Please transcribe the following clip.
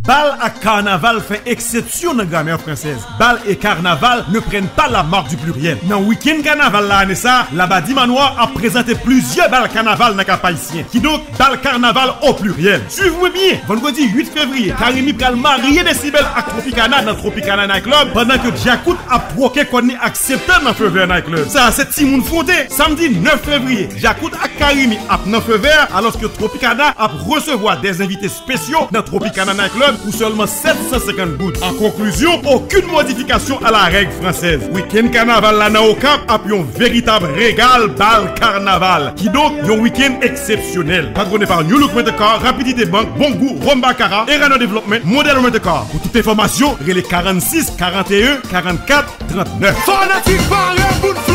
Bal à carnaval fait exception dans la grammaire française. Bal et carnaval ne prennent pas la marque du pluriel. Dans le week-end carnaval là, la Badi Manoir a présenté plusieurs bal carnaval dans le cap haïtien. Qui donc bal carnaval au pluriel. Suivez-moi bien. Vendredi 8 février, Karimi pral marier Décibel à Tropicana dans Tropicana Night Club pendant que Djakout a proqué qu'on est accepté dans Feu Vert Night Club. Ça, c'est Timoun Fondé. Samedi 9 février, Djakout à Karimi a dans Feu Vert alors que Tropicana a recevoir des invités spéciaux dans Tropicana Night Club pour seulement 750 gouttes. En conclusion, aucune modification à la règle française. Week-end carnaval là au Cap a pu un véritable régal bal carnaval qui donc un week-end exceptionnel. Patronné par New Look Car, Rapidité Bank, Bon Goût, Romba Cara, Erano Development, Model Car. Pour toute information, relais 46 41 44 39. Fanatique par le bout de